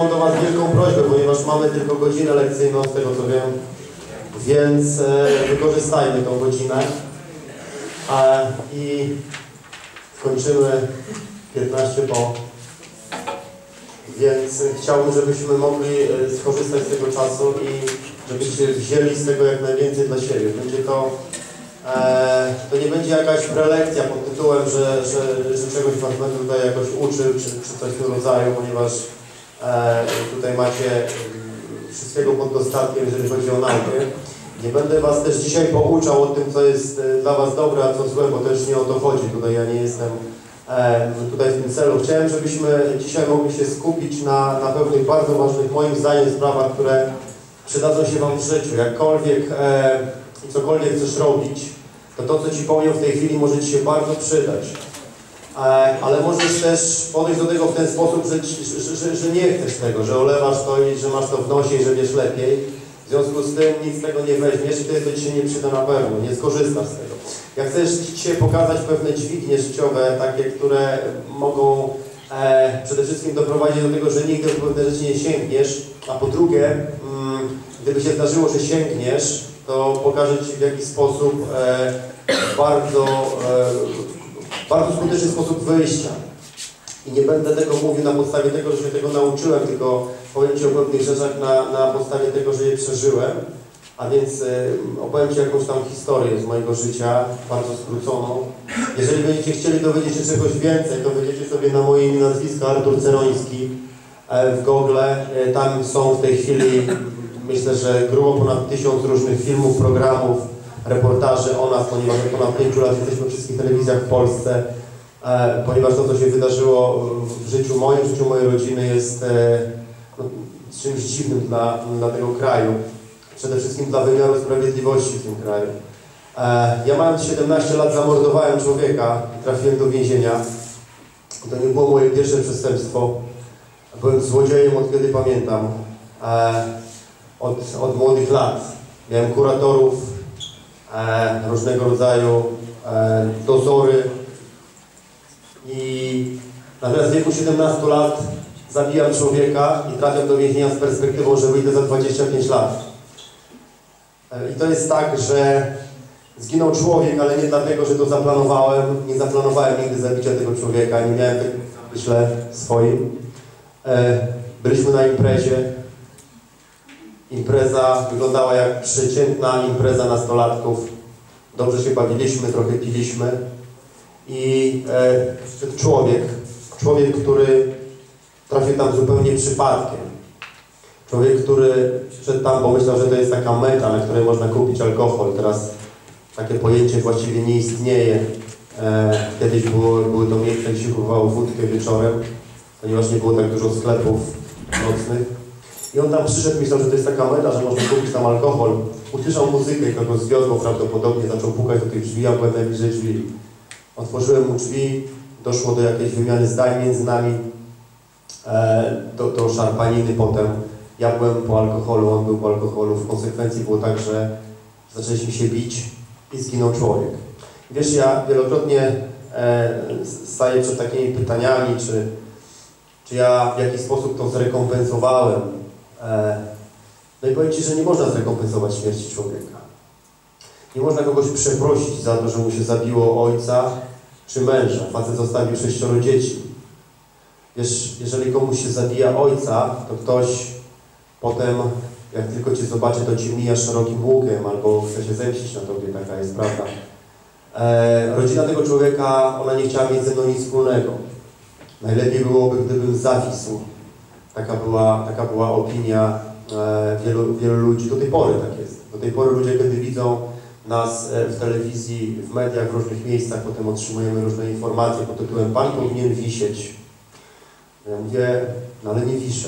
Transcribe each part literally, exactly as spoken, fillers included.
Mam do Was wielką prośbę, ponieważ mamy tylko godzinę lekcyjną, z tego co wiem, więc e, wykorzystajmy tą godzinę e, i skończymy piętnaście po. Więc chciałbym, żebyśmy mogli skorzystać z tego czasu i żebyście wzięli z tego jak najwięcej dla siebie. Będzie to, e, to nie będzie jakaś prelekcja pod tytułem, że, że, że czegoś Was będę tutaj jakoś uczył, czy, czy coś w tym rodzaju, ponieważ e, tutaj macie wszystkiego pod dostatkiem, jeżeli chodzi o naukę. Nie będę Was też dzisiaj pouczał o tym, co jest dla Was dobre, a co złe, bo też nie o to chodzi. Tutaj ja nie jestem e, tutaj w tym celu. Chciałem, żebyśmy dzisiaj mogli się skupić na, na pewnych bardzo ważnych, moim zdaniem, sprawach, które przydadzą się Wam w życiu. Jakkolwiek e, i cokolwiek chcesz robić, to to, co Ci powiem w tej chwili, może Ci się bardzo przydać. E, ale możesz też podejść do tego w ten sposób, że, że, że, że nie chcesz tego, że olewasz to i że masz to w nosie i że wiesz lepiej. W związku z tym nic z tego nie weźmiesz i wtedy to Ci się nie przyda na pewno, nie skorzystasz z tego. Ja chcę Ci pokazać pewne dźwignie życiowe, takie, które mogą e, przede wszystkim doprowadzić do tego, że nigdy w pewne rzeczy nie sięgniesz, a po drugie, mm, gdyby się zdarzyło, że sięgniesz, to pokażę Ci w jaki sposób e, bardzo, e, bardzo skuteczny sposób wyjścia. I nie będę tego mówił na podstawie tego, że się tego nauczyłem, tylko powiem Ci o pewnych rzeczach na, na podstawie tego, że je przeżyłem. A więc y, opowiem Ci jakąś tam historię z mojego życia, bardzo skróconą. Jeżeli będziecie chcieli dowiedzieć się czegoś więcej, to wejdziecie sobie na moje imię, nazwisko Artur Ceroński e, w Google. E, tam są w tej chwili, myślę, że grubo ponad tysiąc różnych filmów, programów, reportaży o nas, ponieważ od ponad pięciu lat jesteśmy w wszystkich telewizjach w Polsce. E, ponieważ to, co się wydarzyło w życiu moim, w życiu mojej rodziny jest e, no, czymś dziwnym dla, dla tego kraju. Przede wszystkim dla wymiaru sprawiedliwości w tym kraju. E, ja mając siedemnaście lat zamordowałem człowieka i trafiłem do więzienia. To nie było moje pierwsze przestępstwo. Byłem złodziejem od kiedy pamiętam. E, od, od młodych lat. Miałem kuratorów, e, różnego rodzaju e, dozory. I natomiast w wieku siedemnastu lat zabijam człowieka i trafiam do więzienia z perspektywą, że wyjdę za dwadzieścia pięć lat. I to jest tak, że zginął człowiek, ale nie dlatego, że to zaplanowałem. Nie zaplanowałem nigdy zabicia tego człowieka, nie miałem tego, myślę, swoim. Byliśmy na imprezie. Impreza wyglądała jak przeciętna impreza nastolatków. Dobrze się bawiliśmy, trochę piliśmy. I e, człowiek, człowiek, który trafił tam zupełnie przypadkiem. Człowiek, który szedł tam, bo myślał, że to jest taka meta, na której można kupić alkohol. Teraz takie pojęcie właściwie nie istnieje. E, kiedyś było, były to miejsca, gdzie się kupowało wódkę wieczorem, ponieważ nie było tak dużo sklepów nocnych. I on tam przyszedł, myślał, że to jest taka meta, że można kupić tam alkohol. Usłyszał muzykę i kogo zwiozło prawdopodobnie, zaczął pukać do tych drzwi, a byłem najbliżej drzwi. Otworzyłem mu drzwi, doszło do jakiejś wymiany zdań między nami, e, do, do szarpaniny potem. Ja byłem po alkoholu, on był po alkoholu. W konsekwencji było tak, że zaczęliśmy się bić i zginął człowiek. Wiesz, ja wielokrotnie e, staję przed takimi pytaniami, czy, czy ja w jakiś sposób to zrekompensowałem. E, no i powiem Ci, że nie można zrekompensować śmierci człowieka. Nie można kogoś przeprosić za to, że mu się zabiło ojca czy męża. Facet zostawił sześcioro dzieci. Wiesz, jeżeli komuś się zabija ojca, to ktoś potem, jak tylko Cię zobaczy, to Ci mija szerokim łukiem albo chce się zemścić na Tobie, taka jest prawda. E, rodzina tego człowieka, ona nie chciała mieć ze mną nic wspólnego. Najlepiej byłoby, gdybym zawisł. Taka była, taka była opinia e, wielu, wielu ludzi. Do tej pory tak jest. Do tej pory ludzie, kiedy widzą nas w telewizji, w mediach, w różnych miejscach, potem otrzymujemy różne informacje pod tytułem Pan powinien wisieć. Ja mówię, no ale nie wiszę.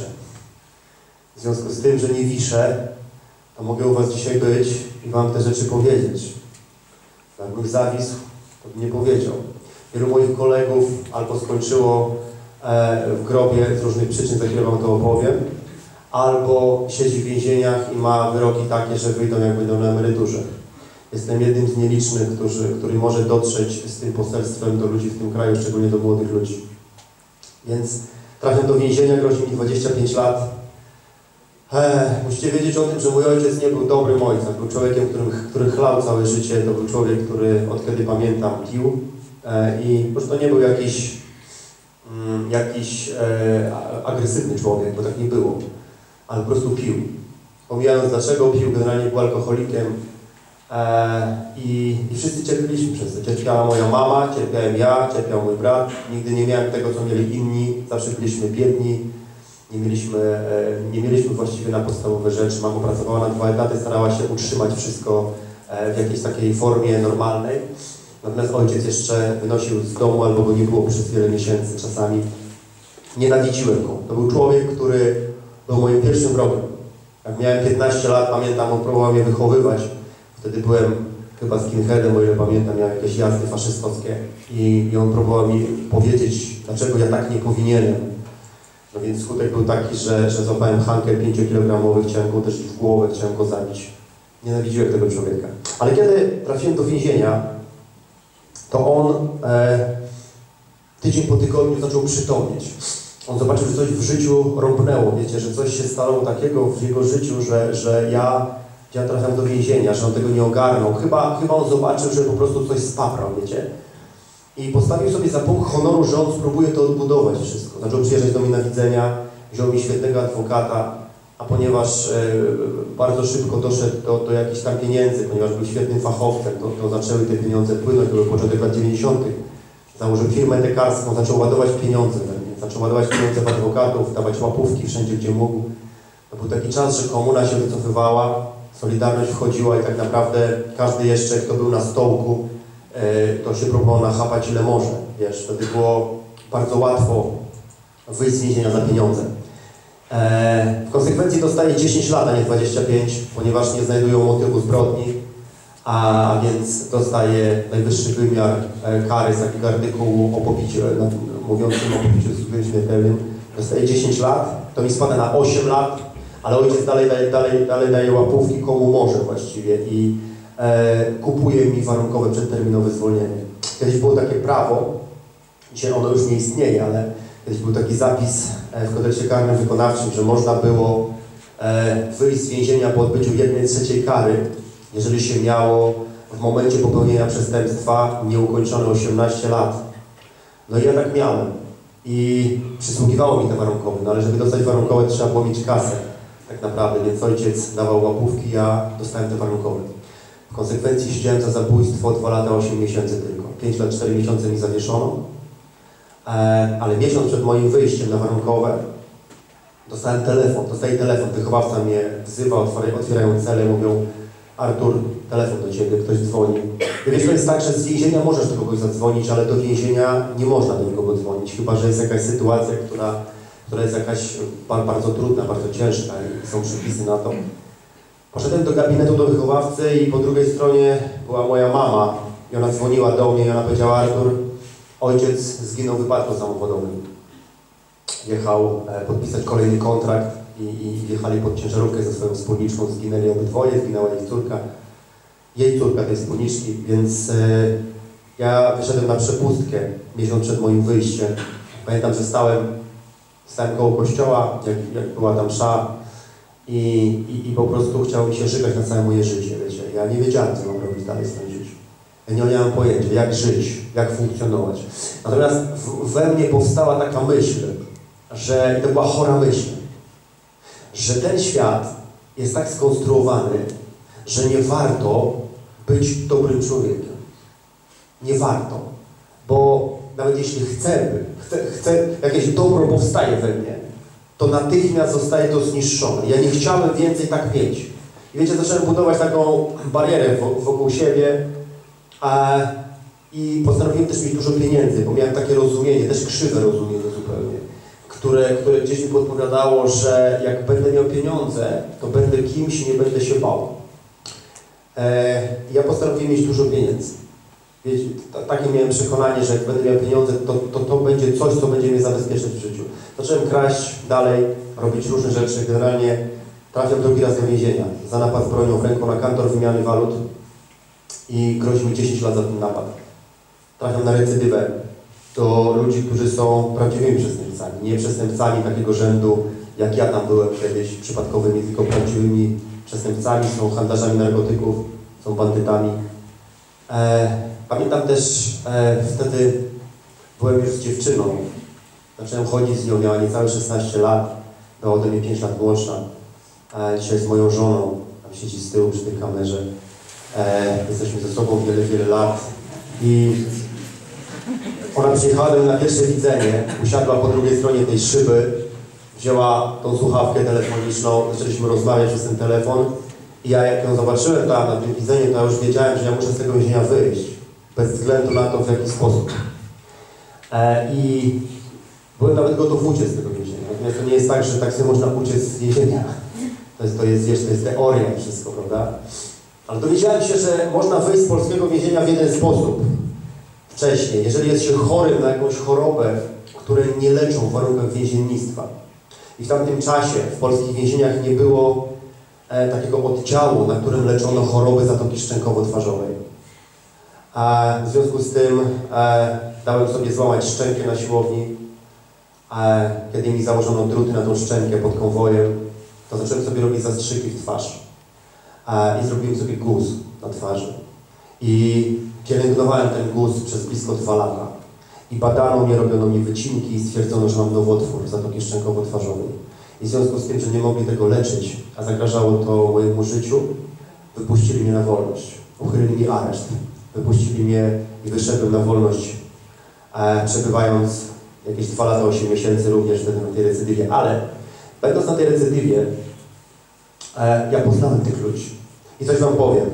W związku z tym, że nie wiszę, to mogę u Was dzisiaj być i Wam te rzeczy powiedzieć. Jakbym zawisł, to bym nie powiedział. Wielu moich kolegów albo skończyło e, w grobie z różnych przyczyn, za chwilę Wam to opowiem, albo siedzi w więzieniach i ma wyroki takie, że wyjdą, jak będą na emeryturze. Jestem jednym z nielicznych, którzy, który może dotrzeć z tym poselstwem do ludzi w tym kraju, szczególnie do młodych ludzi. Więc trafiam do więzienia, grozi mi dwadzieścia pięć lat. Eee, musicie wiedzieć o tym, że mój ojciec nie był dobrym ojcem. Był człowiekiem, który, który chlał całe życie. To był człowiek, który od kiedy pamiętam pił. Eee, I może to nie był jakiś, mm, jakiś e, agresywny człowiek, bo tak nie było. Ale po prostu pił. Pomijając dlaczego pił, generalnie był alkoholikiem. Eee, i, I wszyscy cierpieliśmy przez to. Cierpiała moja mama, cierpiałem ja, cierpiał mój brat. Nigdy nie miałem tego, co mieli inni. Zawsze byliśmy biedni. Nie mieliśmy, nie mieliśmy właściwie na podstawowe rzeczy. Mama pracowała na dwa etaty, starała się utrzymać wszystko w jakiejś takiej formie normalnej. Natomiast ojciec jeszcze wynosił z domu, albo go nie było przez wiele miesięcy czasami. Nienawidziłem go. To był człowiek, który był moim pierwszym wrogiem. Jak miałem piętnaście lat, pamiętam, on próbował mnie wychowywać. Wtedy byłem chyba skinheadem, o ile pamiętam, miałem jakieś jazdy faszystowskie. I, i on próbował mi powiedzieć, dlaczego ja tak nie powinienem. No więc skutek był taki, że, że złapałem hanker pięciokilogramowy, chciałem go uderzyć w głowę, chciałem go zabić. Nienawidziłem tego człowieka. Ale kiedy trafiłem do więzienia, to on e, tydzień po tygodniu zaczął przytomnieć. On zobaczył, że coś w życiu rąbnęło, wiecie, że coś się stało takiego w jego życiu, że, że ja, ja trafiam do więzienia, że on tego nie ogarnął. Chyba, chyba on zobaczył, że po prostu coś spaprał, wiecie. I postawił sobie za punkt honoru, że on spróbuje to odbudować wszystko. Zaczął przyjeżdżać do mnie na widzenia, wziął mi świetnego adwokata, a ponieważ e, bardzo szybko doszedł do, do jakichś tam pieniędzy, ponieważ był świetnym fachowcem, to, to zaczęły te pieniądze płynąć, to był początek lat dziewięćdziesiątych. Założył firmę lekarską, zaczął ładować pieniądze we mnie, zaczął ładować pieniądze w adwokatów, dawać łapówki wszędzie, gdzie mógł. To był taki czas, że komuna się wycofywała, Solidarność wchodziła i tak naprawdę każdy jeszcze, kto był na stołku, to się próbował nachapać ile może, wiesz, wtedy było bardzo łatwo wyjść z więzienia za pieniądze. W konsekwencji dostaje dziesięć lat, a nie dwadzieścia pięć, ponieważ nie znajdują motywu zbrodni, a więc dostaje najwyższy wymiar kary z takiego artykułu o pobiciu, mówiącym o pobiciu z skutkiem śmiertelnym. Dostaje dziesięć lat, to mi spada na osiem lat, ale ojciec dalej daje, dalej, dalej daje łapówki komu może właściwie i E, kupuje mi warunkowe przedterminowe zwolnienie. Kiedyś było takie prawo, dzisiaj ono już nie istnieje, ale kiedyś był taki zapis e, w kodeksie karnym wykonawczym, że można było e, wyjść z więzienia po odbyciu jednej trzeciej kary, jeżeli się miało w momencie popełnienia przestępstwa nieukończone osiemnaście lat. No i ja tak miałem. I przysługiwało mi te warunkowe, no ale żeby dostać warunkowe trzeba było mieć kasę tak naprawdę, więc ojciec dawał łapówki, ja dostałem te warunkowe. W konsekwencji siedziałem za zabójstwo dwa lata osiem miesięcy tylko. pięć lat cztery miesiące mi zawieszono, e, ale miesiąc przed moim wyjściem na warunkowe dostałem telefon, dostaję telefon, wychowawca mnie wzywa, otwierają cele, mówią: Artur, telefon do Ciebie, ktoś dzwoni. I wiesz, to jest tak, że z więzienia możesz do kogoś zadzwonić, ale do więzienia nie można do nikogo dzwonić, chyba że jest jakaś sytuacja, która, która jest jakaś bardzo trudna, bardzo ciężka i są przepisy na to. Poszedłem do gabinetu do wychowawcy i po drugiej stronie była moja mama i ona dzwoniła do mnie i ona powiedziała: Artur, ojciec zginął w wypadku samochodowym. Jechał e, podpisać kolejny kontrakt i, i jechali pod ciężarówkę ze swoją wspólniczką, zginęli obydwoje, zginęła jej córka, jej córka tej wspólniczki, więc e, ja wyszedłem na przepustkę miesiąc przed moim wyjściem. Pamiętam, że stałem, stałem koło kościoła, jak, jak była tam msza. I, i, I po prostu chciało mi się żygać na całe moje życie, wiecie. Ja nie wiedziałem, co mam robić dalej w swoim życiu. Ja nie miałem pojęcia, jak żyć, jak funkcjonować. Natomiast w, we mnie powstała taka myśl, że, i to była chora myśl, że ten świat jest tak skonstruowany, że nie warto być dobrym człowiekiem. Nie warto. Bo nawet jeśli chcemy, chce, chce, jakieś dobro powstaje we mnie, to natychmiast zostaje to zniszczone. Ja nie chciałem więcej tak mieć. I wiecie, zacząłem budować taką barierę wokół siebie a, i postanowiłem też mieć dużo pieniędzy, bo miałem takie rozumienie, też krzywe rozumienie zupełnie, które, które gdzieś mi podpowiadało, że jak będę miał pieniądze, to będę kimś, nie będę się bał. E, ja postanowiłem mieć dużo pieniędzy. Wiecie, takie miałem przekonanie, że jak będę miał pieniądze, to, to to będzie coś, co będzie mnie zabezpieczać w życiu. Zacząłem kraść dalej, robić różne rzeczy. Generalnie trafiam drugi raz do więzienia za napad z bronią w ręku na kantor wymiany walut i grozi mi dziesięć lat za ten napad. Trafiam na recydywę do ludzi, którzy są prawdziwymi przestępcami. Nie przestępcami takiego rzędu, jak ja tam byłem kiedyś, przypadkowymi, tylko prawdziwymi przestępcami, są handlarzami narkotyków, są bandytami. E, pamiętam też, e, wtedy byłem już z dziewczyną. Zacząłem chodzić z nią, miała niecałe szesnaście lat, była ode mnie pięć lat młodsza. E, dzisiaj jest moją żoną, tam siedzi z tyłu przy tej kamerze. E, jesteśmy ze sobą wiele, wiele lat. I ona przyjechała do mnie na pierwsze widzenie, usiadła po drugiej stronie tej szyby, wzięła tą słuchawkę telefoniczną, zaczęliśmy rozmawiać przez ten telefon. I ja jak ją zobaczyłem tam na tym widzeniu, to ja już wiedziałem, że ja muszę z tego więzienia wyjść. Bez względu na to, w jaki sposób. E, I byłem nawet gotów uciec z tego więzienia. Natomiast to nie jest tak, że tak sobie można uciec z więzienia. To jest, to jest, wiesz, to jest teoria wszystko, prawda? Ale dowiedziałem się, że można wyjść z polskiego więzienia w jeden sposób. Wcześniej, jeżeli jest się chorym na jakąś chorobę, której nie leczą w warunkach więziennictwa. I w tamtym czasie w polskich więzieniach nie było e, takiego oddziału, na którym leczono choroby zatoki szczękowo-twarzowej. A w związku z tym e, dałem sobie złamać szczękę na siłowni. A kiedy mi założono druty na tą szczękę pod konwojem, to zacząłem sobie robić zastrzyki w twarz. A, I zrobiłem sobie guz na twarzy. I pielęgnowałem ten guz przez blisko dwa lata. I badano mnie, robiono mi wycinki i stwierdzono, że mam nowotwór zatoki szczękowo-twarzowej. I w związku z tym, że nie mogli tego leczyć, a zagrażało to mojemu życiu, wypuścili mnie na wolność. Uchylili mi areszt. Wypuścili mnie i wyszedłem na wolność, e, przebywając jakieś dwa lata, osiem miesięcy również wtedy na tej recydywie. Ale będąc na tej recydywie, e, ja poznałem tych ludzi. I coś wam powiem.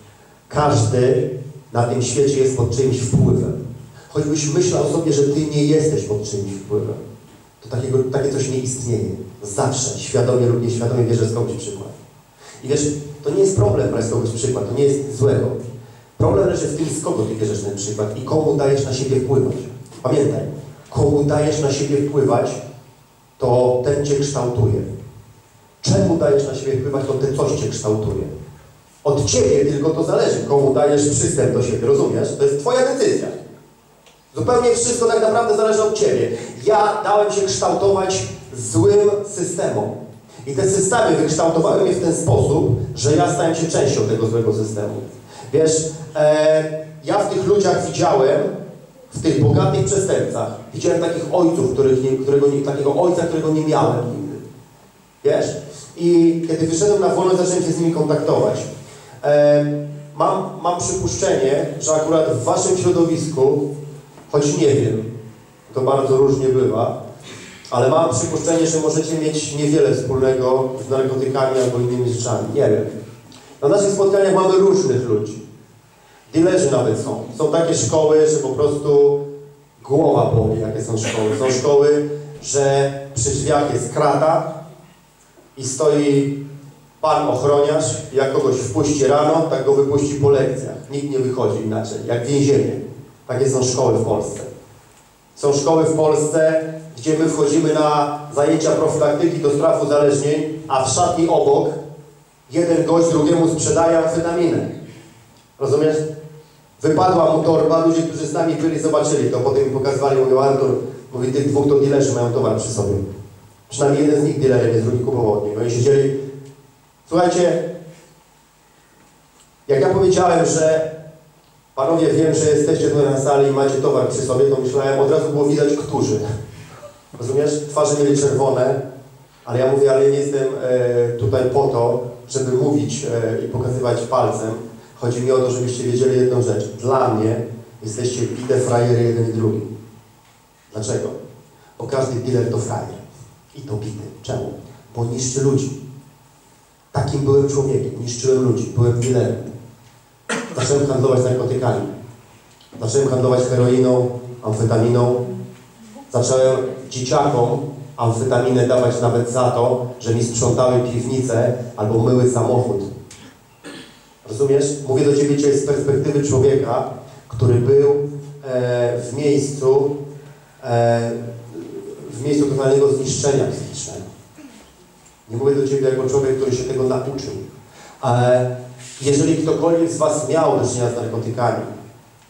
Każdy na tym świecie jest pod czyimś wpływem. Choćbyś myślał sobie, że ty nie jesteś pod czyimś wpływem, to takiego, takie coś nie istnieje. Zawsze, świadomie lub nieświadomie bierzesz z kogoś przykład. I wiesz, to nie jest problem brać z kogoś przykład, to nie jest złego. Problem leży w tym, z kogo ty bierzesz ten przykład i komu dajesz na siebie wpływać. Pamiętaj, komu dajesz na siebie wpływać, to ten cię kształtuje. Czemu dajesz na siebie wpływać, to ten coś cię kształtuje. Od ciebie tylko to zależy, komu dajesz przystęp do siebie, rozumiesz? To jest twoja decyzja. Zupełnie wszystko tak naprawdę zależy od ciebie. Ja dałem się kształtować złym systemom. I te systemy wykształtowały mnie w ten sposób, że ja stałem się częścią tego złego systemu. Wiesz, e, ja w tych ludziach widziałem, w tych bogatych przestępcach, widziałem takich ojców, których nie, którego nie, takiego ojca, którego nie miałem nigdy. Wiesz? I kiedy wyszedłem na wolność, zacząłem się z nimi kontaktować. E, mam, mam przypuszczenie, że akurat w waszym środowisku, choć nie wiem, to bardzo różnie bywa, ale mam przypuszczenie, że możecie mieć niewiele wspólnego z narkotykami albo innymi rzeczami. Nie wiem. Na naszych spotkaniach mamy różnych ludzi. Dilerzy nawet są. Są takie szkoły, że po prostu głowa boli, jakie są szkoły. Są szkoły, że przy drzwiach jest krata i stoi pan ochroniarz, jak kogoś wpuści rano, tak go wypuści po lekcjach. Nikt nie wychodzi inaczej, jak więzienie. Takie są szkoły w Polsce. Są szkoły w Polsce, gdzie my wchodzimy na zajęcia profilaktyki do spraw uzależnień, a w szatni obok jeden gość drugiemu sprzedaje amfetaminę. Rozumiesz? Wypadła mu torba, ludzie, którzy z nami byli, zobaczyli to, potem mi pokazywali, mówią, Artur, mówi, tych dwóch to dilerzy mają towar przy sobie. Przynajmniej jeden z nich dilerem jest, drugi kupował od niego. I siedzieli. Słuchajcie, jak ja powiedziałem, że panowie, wiem, że jesteście tutaj na sali i macie towar przy sobie, to myślałem, od razu było widać, którzy. Rozumiesz? Twarze mieli czerwone, ale ja mówię, ale nie jestem e, tutaj po to, żeby mówić e, i pokazywać palcem. Chodzi mi o to, żebyście wiedzieli jedną rzecz. Dla mnie jesteście bite frajery jeden i drugi. Dlaczego? Bo każdy dealer to frajer. I to bity. Czemu? Bo niszczy ludzi. Takim byłem człowiekiem. Niszczyłem ludzi. Byłem dealerem. Zacząłem handlować narkotykami. Zacząłem handlować heroiną, amfetaminą. Zacząłem dzieciakom amfetaminę dawać nawet za to, że mi sprzątały piwnicę albo myły samochód. Rozumiesz? Mówię do ciebie dzisiaj z perspektywy człowieka, który był e, w miejscu e, w miejscu totalnego zniszczenia psychicznego. Nie mówię do ciebie jako człowiek, który się tego nauczył. Ale jeżeli ktokolwiek z was miał do czynienia z narkotykami,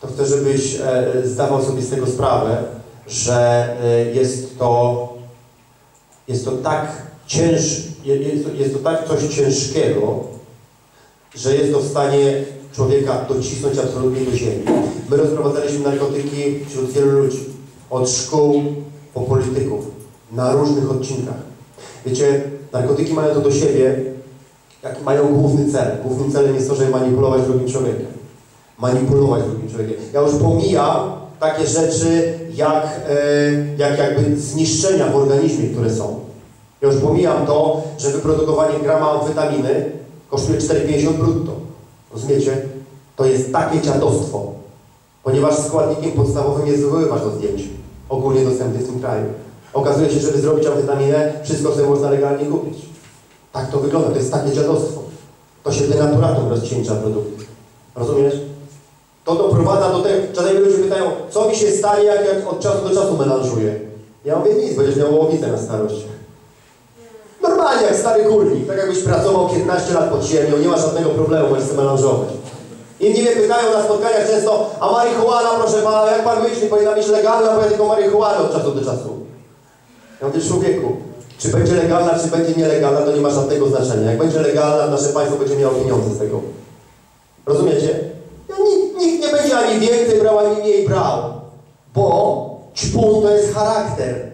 to chcę, żebyś e, zdawał sobie z tego sprawę, że e, jest to jest to tak cięż, jest, jest to tak coś ciężkiego, że jest to w stanie człowieka docisnąć absolutnie do ziemi. My rozprowadzaliśmy narkotyki wśród wielu ludzi, od szkół po polityków, na różnych odcinkach. Wiecie, narkotyki mają to do siebie, jak mają główny cel. Głównym celem jest to, żeby manipulować drugim człowiekiem. Manipulować drugim człowiekiem. Ja już pomijam takie rzeczy, jak, e, jak jakby zniszczenia w organizmie, które są. Ja już pomijam to, że wyprodukowanie grama amfetaminy kosztuje cztery pięćdziesiąt brutto. Rozumiecie? To jest takie dziadostwo, ponieważ składnikiem podstawowym jest wywoływacz do zdjęć, ogólnie dostępny w tym kraju. Okazuje się, że żeby zrobić amfetaminę, wszystko sobie można legalnie kupić. Tak to wygląda, to jest takie dziadostwo. To się denaturatą rozcieńcza produkty. Rozumiesz? To doprowadza do tego, czasami ludzie pytają, co mi się stanie, jak, jak od czasu do czasu melanżuję. Ja mówię, nic, będziesz miał łowicę na starość. Normalnie, jak stary górnik, tak jakbyś pracował piętnaście lat pod ziemią, nie ma żadnego problemu, możesz sobie melanżować. Inni mnie pytają na spotkaniach często, a marihuana, proszę pana, jak pan myśli, powinna być legalna, bo ja tylko marihuanę od czasu do czasu. Ja mówię, człowieku, czy będzie legalna, czy będzie nielegalna, to nie ma żadnego znaczenia. Jak będzie legalna, nasze państwo będzie miało pieniądze z tego. Rozumiecie? Ja, nikt, nikt nie będzie ani więcej brał, ani mniej brał. Bo ćpun to jest charakter.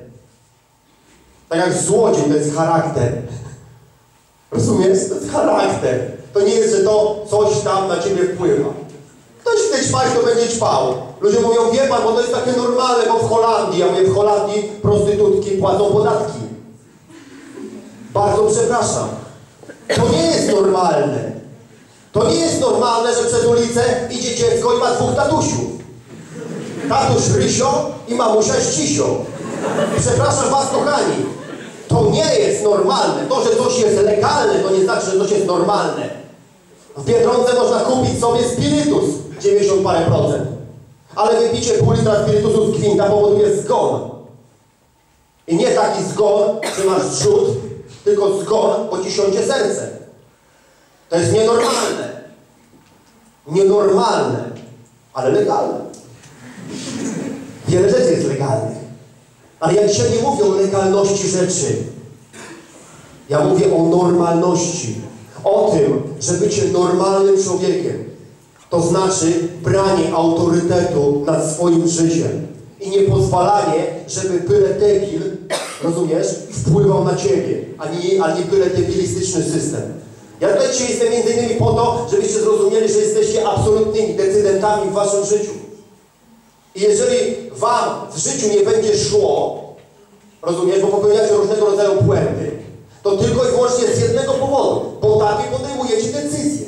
Tak jak złodziej to jest charakter. Rozumiesz? To jest charakter. To nie jest, że to coś tam na ciebie wpływa. Ktoś chce ćpać, to będzie ćpał. Ludzie mówią, wie pan, bo to jest takie normalne, bo w Holandii, ja mówię, w Holandii prostytutki płacą podatki. Bardzo przepraszam. To nie jest normalne. To nie jest normalne, że przez ulicę idzie dziecko i ma dwóch tatusiów. Tatuś Rysio i mamusia Ścisio. Przepraszam was, kochani. To nie jest normalne. To, że coś jest legalne, to nie znaczy, że coś jest normalne. W Biedronce można kupić sobie spirytus dziewięćdziesiąt parę procent. Ale wypicie pół litra spirytusu z gwinta powoduje zgon. I nie taki zgon, że masz zrzut, tylko zgon, bo ci siądzie serce. To jest nienormalne. Nienormalne, ale legalne. Wiele rzeczy jest legalnych. Ale ja dzisiaj nie mówię o legalności rzeczy. Ja mówię o normalności. O tym, że bycie normalnym człowiekiem to znaczy branie autorytetu nad swoim życiem i nie pozwalanie, żeby byle debil, rozumiesz, wpływał na ciebie, a nie, a nie byle debilistyczny system. Ja tutaj dzisiaj jestem między innymi po to, żebyście zrozumieli, że jesteście absolutnymi decydentami w waszym życiu. I jeżeli wam w życiu nie będzie szło, rozumiesz, bo popełniacie różnego rodzaju błędy, to tylko i wyłącznie z jednego powodu, bo takie podejmujecie decyzje.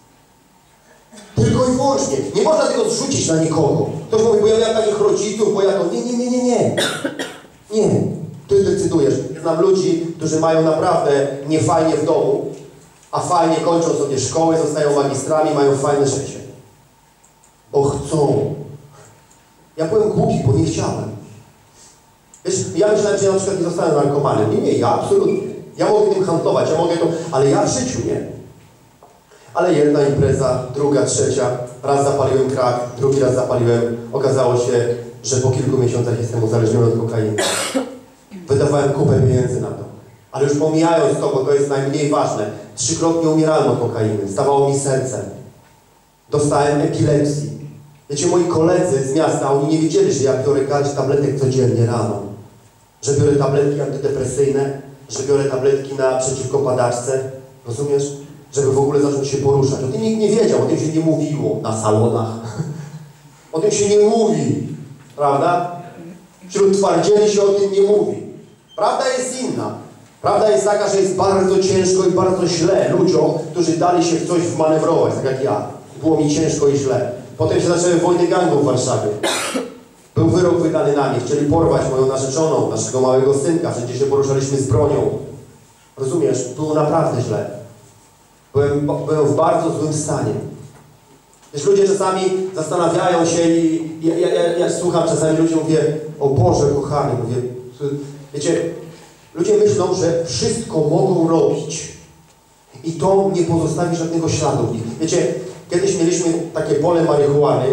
Tylko i wyłącznie. Nie można tego zrzucić na nikogo. Ktoś mówi, bo ja miałem takich rodziców, bo ja to... Nie, nie, nie, nie, nie. Nie. Ty decydujesz. Znam ludzi, którzy mają naprawdę niefajnie w domu, a fajnie kończą sobie szkoły, zostają magistrami, mają fajne życie. Bo chcą. Ja byłem głupi, bo nie chciałem. Wiesz, ja myślałem, że ja na przykład nie zostanę narkomanem. Nie, nie, ja absolutnie. Ja mogę tym handlować, ja mogę to, ale ja w życiu nie. Ale jedna impreza, druga, trzecia, raz zapaliłem crack, drugi raz zapaliłem. Okazało się, że po kilku miesiącach jestem uzależniony od kokainy. Wydawałem kupę pieniędzy na to. Ale już pomijając to, bo to jest najmniej ważne, trzykrotnie umierałem od kokainy, stawało mi serce. Dostałem epilepsji. Wiecie, moi koledzy z miasta, oni nie wiedzieli, że ja biorę garść tabletek codziennie rano. Że biorę tabletki antydepresyjne, że biorę tabletki na przeciwko padaczce. Rozumiesz? Żeby w ogóle zacząć się poruszać. O tym nikt nie wiedział, o tym się nie mówiło na salonach. O tym się nie mówi. Prawda? Wśród twardzieli się o tym nie mówi. Prawda jest inna. Prawda jest taka, że jest bardzo ciężko i bardzo źle ludziom, którzy dali się w coś wmanewrować, tak jak ja. Było mi ciężko i źle. Potem się zaczęły wojny gangów w Warszawie. Był wyrok wydany na mnie. Chcieli porwać moją narzeczoną, naszego małego synka. Wszędzie się poruszaliśmy z bronią. Rozumiesz? Było naprawdę źle. Byłem, byłem w bardzo złym stanie. Wiesz, ludzie czasami zastanawiają się i ja, ja, ja, ja słucham czasami ludzi, mówię, o Boże kochany, mówię, wiecie, ludzie myślą, że wszystko mogą robić i to nie pozostawi żadnego śladu w nich. Wiecie, kiedyś mieliśmy takie pole marihuany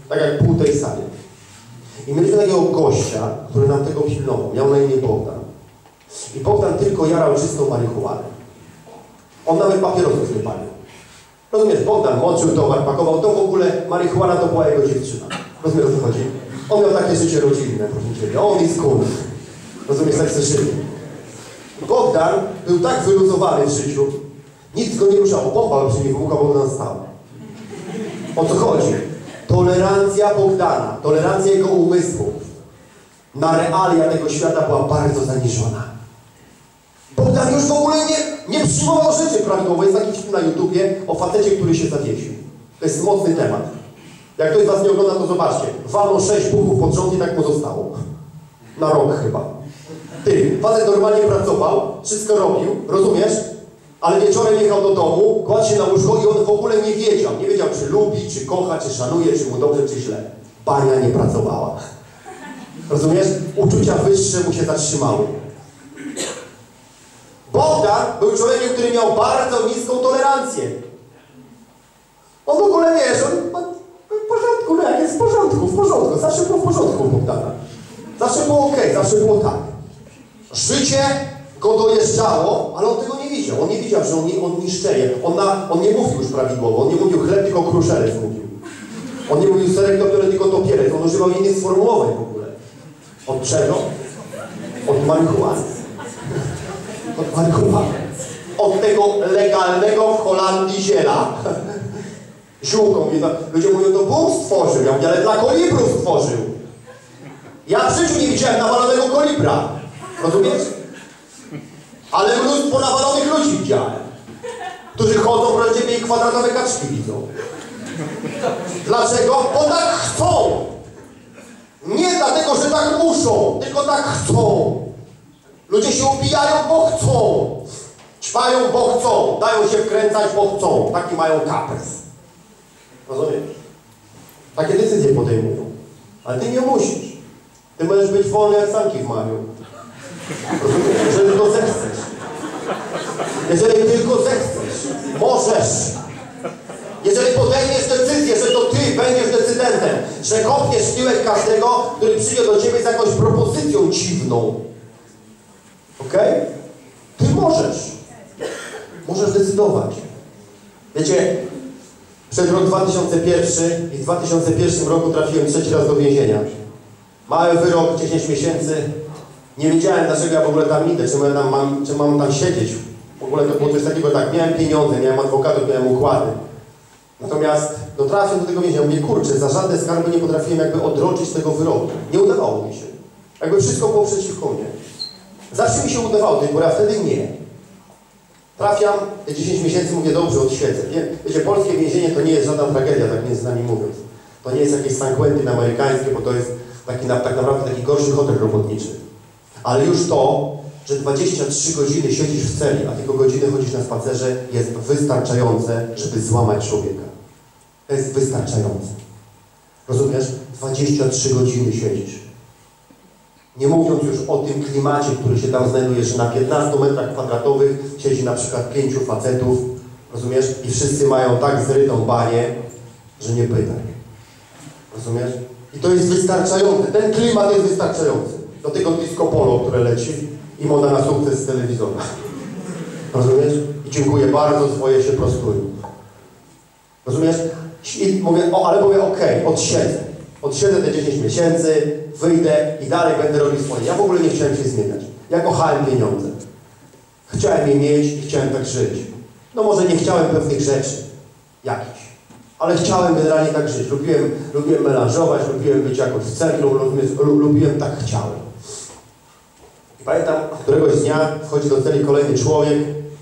tak jak pół tej sali. I mieliśmy takiego gościa, który nam tego pilnował, miał na imię Bogdan. I Bogdan tylko jarał czystą marihuanę. On nawet papierosów nie palił. Rozumiesz, Bogdan moczył towar, pakował, to w ogóle marihuana to była jego dziewczyna. Rozumiesz, o co chodzi? On miał takie życie rodzinne, proszę Ciebie. On jest cool. Rozumiesz, tak se żył. Bogdan był tak wyluzowany w życiu, nic go nie ruszało. Bomba już się nie wybuchła, Bogdan stał. O co chodzi? Tolerancja Bogdana, tolerancja jego umysłu na realia tego świata była bardzo zaniżona. Bogdan już w ogóle nie, nie przyjmował rzeczy prawidłowo. Jest taki film na YouTubie o facecie, który się zawiesił. To jest mocny temat. Jak ktoś z Was nie ogląda, to zobaczcie. Walą sześć buchów pod rząd i tak mu zostało. Na rok chyba. Ty, facet normalnie pracował, wszystko robił, rozumiesz? Ale wieczorem jechał do domu, kładł się na łóżko i on w ogóle nie wiedział. Nie wiedział, czy lubi, czy kocha, czy szanuje, czy mu dobrze, czy źle. Bania nie pracowała. Rozumiesz? Uczucia wyższe mu się zatrzymały. Bogdan był człowiekiem, który miał bardzo niską tolerancję. On w ogóle, wiesz, on w porządku, no jak jest w porządku, w porządku. Zawsze było w porządku u Bogdana. Zawsze było ok, zawsze było tak. Życie go dojeżdżało, ale on tego nie widział. On nie widział, że on, nie, on niszczeje. On, na, on nie mówił już prawidłowo. On nie mówił chleb, tylko kruszelec mówił. On nie mówił serek dopiero, tylko topierec. On używał innych sformułowań w ogóle. Od czego? Od marihuany. Od marihuany. Od tego legalnego w Holandii ziela. Ziółką. Ludzie mówią, to Bóg stworzył. Ja mówię, ale dla kolibru stworzył. Ja w życiu nie widziałem nawalonego kolibra. Rozumiesz? Ale mnóstwo nawalonych ludzi widziałem, którzy chodzą po ciebie i kwadratowe kaczki widzą. Dlaczego? Bo tak chcą. Nie dlatego, że tak muszą, tylko tak chcą. Ludzie się upijają, bo chcą. Ćpają, bo chcą. Dają się wkręcać, bo chcą. Taki mają kaprys. Rozumiesz? Takie decyzje podejmują. Ale ty nie musisz. Ty możesz być wolny jak sanki w Mariu. Rozumiesz? Jeżeli tylko zechcesz. Jeżeli tylko zechcesz. Możesz. Jeżeli podejmiesz decyzję, że to ty będziesz decydentem, że kopniesz w tyłek każdego, który przyjdzie do ciebie z jakąś propozycją dziwną. Okej? Okay? Ty możesz. Możesz decydować. Wiecie, przed rok dwa tysiące pierwszy i w dwa tysiące pierwszym roku trafiłem trzeci raz do więzienia. Mały wyrok, dziesięć miesięcy. Nie wiedziałem, dlaczego ja w ogóle tam idę, czy mam, mam, czy mam tam siedzieć. W ogóle to było coś takiego, tak, miałem pieniądze, miałem adwokatów, miałem układy. Natomiast no, trafiłem do tego więzienia, mówię, kurczę, za żadne skarby nie potrafiłem jakby odroczyć tego wyroku. Nie udawało mi się. Jakby wszystko było przeciwko mnie. Zawsze mi się udawało, bo ja wtedy nie. Trafiam, te dziesięć miesięcy, mówię, dobrze, odsiedzę. Wie, wiecie, polskie więzienie to nie jest żadna tragedia, tak między nami mówiąc. To nie jest jakieś San Quentin amerykańskie, bo to jest taki, tak naprawdę taki gorszy hotel robotniczy. Ale już to, że dwadzieścia trzy godziny siedzisz w celi, a tylko godzinę chodzisz na spacerze, jest wystarczające, żeby złamać człowieka. To jest wystarczające. Rozumiesz? dwadzieścia trzy godziny siedzisz. Nie mówiąc już o tym klimacie, który się tam znajduje, że na piętnastu metrach kwadratowych siedzi na przykład pięciu facetów, rozumiesz? I wszyscy mają tak zrytą banię, że nie pytaj. Rozumiesz? I to jest wystarczające. Ten klimat jest wystarczający. Do tego disco polo, które leci i moda na sukces z telewizora. Rozumiesz? I dziękuję bardzo, swoje się prostują. Rozumiesz? I mówię, o, ale mówię, okej, okay, odsiedzę. Odsiedzę te dziesięć miesięcy, wyjdę i dalej będę robił swoje. Ja w ogóle nie chciałem się zmieniać. Ja kochałem pieniądze. Chciałem je mieć i chciałem tak żyć. No może nie chciałem pewnych rzeczy. Jakichś. Ale chciałem generalnie tak żyć. Lubiłem, lubiłem melanżować, lubiłem być jakoś w centrum, lubiłem, lubiłem tak chciałem. I pamiętam, któregoś dnia wchodzi do celi kolejny człowiek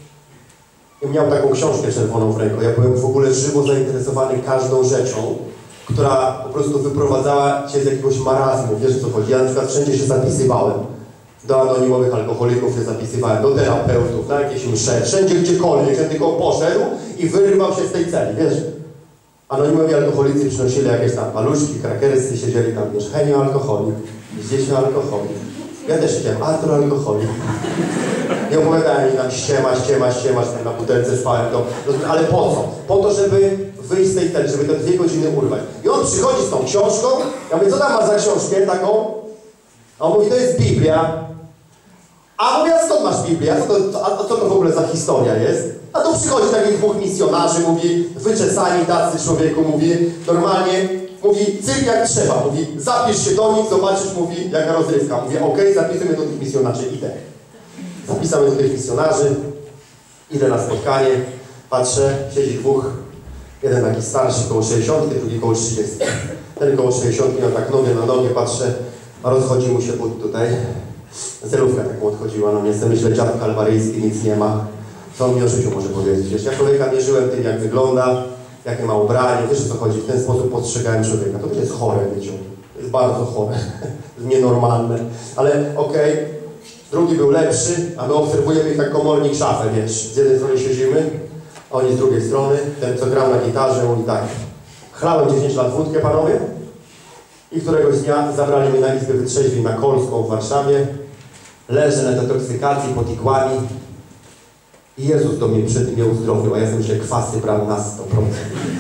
i miał taką książkę czerwoną w ręku. Ja byłem w ogóle żywo zainteresowany każdą rzeczą, która po prostu wyprowadzała cię z jakiegoś marazmu. Wiesz, o co chodzi? Ja na przykład wszędzie się zapisywałem. Do anonimowych alkoholików się zapisywałem, do terapeutów, na jakieś msze, wszędzie gdziekolwiek, że tylko poszedł i wyrywał się z tej celi, wiesz? Anonimowi alkoholicy przynosili jakieś tam paluszki, krakersy, siedzieli tam, wiesz, Henio alkoholik, gdzieś alkoholik. Ja też chciałem, Artur alkoholik. Nie opowiadałem mi tam ściema, ściema, ściema, tam na butelce spałem, to, ale po co? Po to, żeby wyjść z tej ten, żeby te dwie godziny urwać. I on przychodzi z tą książką, ja mówię, co tam masz za książkę taką? A on mówi, to jest Biblia. A mówię, a skąd masz Biblię? A co to, a co to w ogóle za historia jest? A tu przychodzi takich dwóch misjonarzy, mówi, wyczesani tacy człowieku, mówi, normalnie, mówi, cyrk jak trzeba, mówi, zapisz się do nich, zobaczysz, mówi, jaka rozrywka. Mówię, okej, okay, zapisujemy do tych misjonarzy, idę. Zapisamy do tych misjonarzy, idę na spotkanie, patrzę, siedzi dwóch, jeden taki starszy, koło sześćdziesiątki, drugi koło trzydziestki. Ten koło sześćdziesiątki miał tak nogę na nogę, patrzę, a rozchodzi mu się but tutaj. Zelówka tak mu odchodziła, no nie myślę, dziadek kalwaryjski, nic nie ma. Co on mi o życiu może powiedzieć? Wiesz, ja człowieka mierzyłem tym, jak wygląda, jakie ma ubranie, wiesz o co chodzi, w ten sposób postrzegałem człowieka. To jest chore, wiecie, to jest bardzo chore, nienormalne, ale okej. Okay. Drugi był lepszy, a my obserwujemy ich jak komornik szafę, wiesz, z jednej strony siedzimy, a oni z drugiej strony, ten co grał na gitarze, mówi tak, chlałem dziesięć lat wódkę, panowie, i któregoś dnia zabrali mnie na izbę wytrzeźwień na Kolską w Warszawie, leżę na detoksykacji pod igłami i Jezus do mnie przed tym mnie uzdrowił, a ja sobie myślę, kwasy brał na sto procent.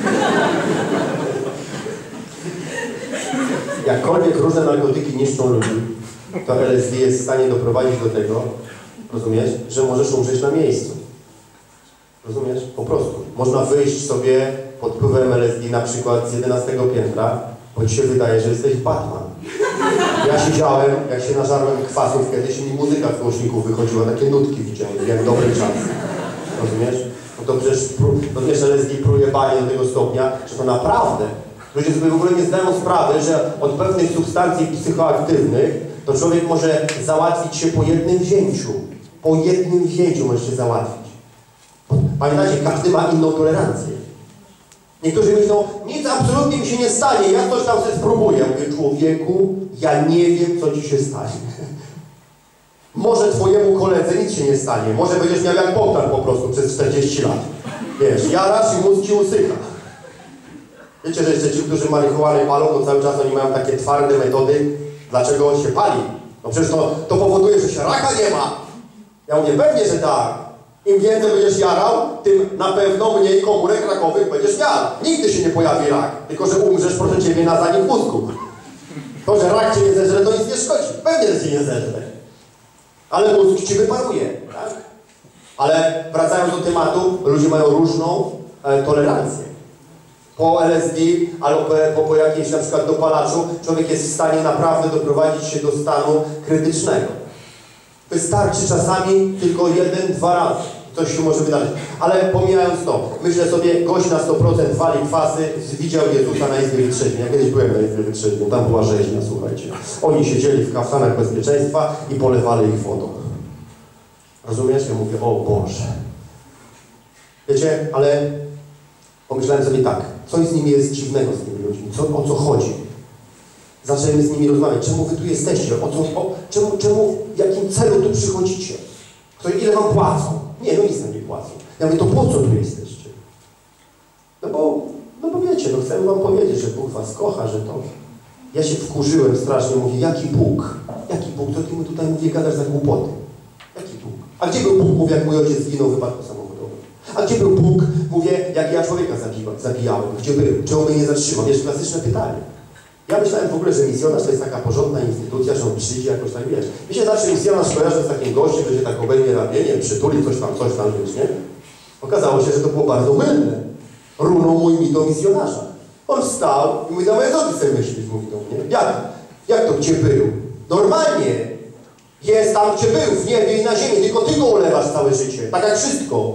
Jakkolwiek różne narkotyki niszczą ludzi, to L S D jest w stanie doprowadzić do tego, rozumiesz, że możesz umrzeć na miejscu. Rozumiesz? Po prostu. Można wyjść sobie pod wpływem L S D na przykład z jedenastego piętra, bo ci się wydaje, że jesteś Batman. Ja siedziałem, jak się nażarłem kwasów kiedyś, mi muzyka z głośników wychodziła, takie nutki widziałem, jak dobry czas. Rozumiesz? No to przecież, to wiesz, L S D pruje banie do tego stopnia, że to naprawdę, ludzie sobie w ogóle nie zdają sprawy, że od pewnych substancji psychoaktywnych to człowiek może załatwić się po jednym wzięciu. Po jednym wzięciu może się załatwić. Pamiętajcie, każdy ma inną tolerancję. Niektórzy myślą, nic absolutnie mi się nie stanie, ja coś tam sobie spróbuję. Ja mówię, człowieku, ja nie wiem, co ci się stanie. Może twojemu koledze nic się nie stanie. Może będziesz miał jak Bogdan po prostu przez czterdzieści lat. Wiesz, jarasz i mózg ci usycha. Wiecie, że jeszcze ci, którzy marihuanę palą, to cały czas oni mają takie twarde metody, dlaczego on się pali. No przecież to, to powoduje, że się raka nie ma. Ja mówię, pewnie, że tak. Im więcej będziesz jarał, tym na pewno mniej komórek rakowych będziesz miał. Nigdy się nie pojawi rak, tylko że umrzesz proszę ciebie na zanik mózgu. To, że rak cię nie zeżre, to nic nie szkodzi. Pewnie, że cię nie zeżre. Ale mózg ci wyparuje, tak? Ale wracając do tematu, ludzie mają różną e, tolerancję. Po L S D albo po, po jakimś na przykład dopalaczu człowiek jest w stanie naprawdę doprowadzić się do stanu krytycznego. Wystarczy czasami tylko jeden, dwa razy. Coś się może wydarzyć. Ale pomijając to, myślę sobie, gość na sto procent wali kwasy, widział Jezusa na izbie wytrzeźwień. Ja kiedyś byłem na izbie wytrzeźwień, tam była rzeźnia, słuchajcie. Oni siedzieli w kaftanach bezpieczeństwa i polewali ich wodą. Rozumiesz? Ja mówię, o Boże. Wiecie, ale pomyślałem sobie tak, coś z nimi jest dziwnego z tymi ludźmi, co, o co chodzi? Zaczęliśmy z nimi rozmawiać, czemu wy tu jesteście, o co, o, czemu, czemu, w jakim celu tu przychodzicie? Kto, ile wam płacą? Nie, no nic nam nie płacą. Ja mówię, to po co tu jesteście? No bo, no bo wiecie, no chcę wam powiedzieć, że Bóg was kocha, że to... Ja się wkurzyłem strasznie, mówię, jaki Bóg? Jaki Bóg? To ty mi tutaj, mówię, gadasz za głupoty. Jaki Bóg? A gdzie był Bóg, mówię, jak mój ojciec zginął w wypadku samochodowym? A gdzie był Bóg, mówię, jak ja człowieka zabiłem, zabijałem? Gdzie był? Czemu mnie nie zatrzymał? Wiesz, klasyczne pytanie. Ja myślałem w ogóle, że misjonarz to jest taka porządna instytucja, że on przyjdzie jakoś tak, wiesz. Mi się zawsze misjonarz kojarzy z takim gościem, że się tak obejmie ramieniem, przytuli, coś tam, coś tam, wiesz, nie? Okazało się, że to było bardzo mylne. Runął mój mit o misjonarzach. On wstał i mówi, dawaj, co ty sobie myślisz, mówi do mnie. Jak? Jak to gdzie był? Normalnie. Jest tam, gdzie był, w niebie i na ziemi, tylko ty go ulewasz całe życie, tak jak wszystko.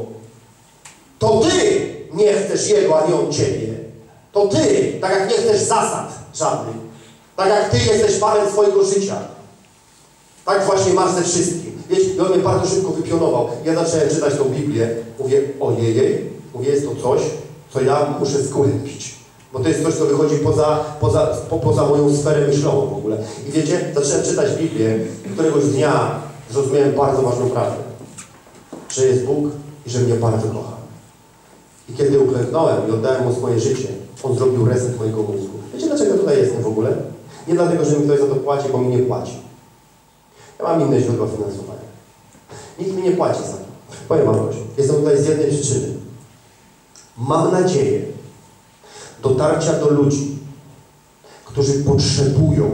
To ty nie chcesz jego, a nie on ciebie. To ty, tak jak nie chcesz zasad żadnych, tak jak ty jesteś panem swojego życia. Tak właśnie masz ze wszystkim. Wiecie, on mnie bardzo szybko wypionował. Ja zacząłem czytać tą Biblię, mówię, ojej, mówię, jest to coś, co ja muszę zgłębić. Bo to jest coś, co wychodzi poza, poza, po, poza moją sferę myślową w ogóle. I wiecie, zacząłem czytać Biblię i któregoś dnia zrozumiałem bardzo ważną prawdę. Że jest Bóg i że mnie bardzo kocha. I kiedy uklęknąłem i oddałem Mu swoje życie, On zrobił reset mojego mózgu. Wiecie, dlaczego tutaj jestem w ogóle? Nie dlatego, że mi ktoś za to płaci, bo mi nie płaci. Ja mam inne źródła finansowania. Nikt mi nie płaci za to. Powiem wam coś. Jestem tutaj z jednej przyczyny. Mam nadzieję dotarcia do ludzi, którzy potrzebują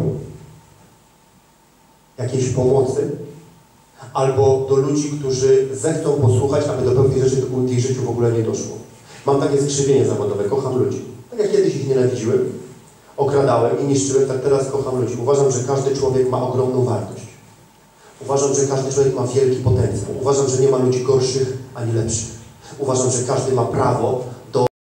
jakiejś pomocy, albo do ludzi, którzy zechcą posłuchać, aby do pewnych rzeczy w ich życiu w ogóle nie doszło. Mam takie skrzywienie zawodowe, kocham ludzi. Tak jak kiedyś ich nienawidziłem, okradałem i niszczyłem, tak teraz kocham ludzi. Uważam, że każdy człowiek ma ogromną wartość. Uważam, że każdy człowiek ma wielki potencjał. Uważam, że nie ma ludzi gorszych ani lepszych. Uważam, że każdy ma prawo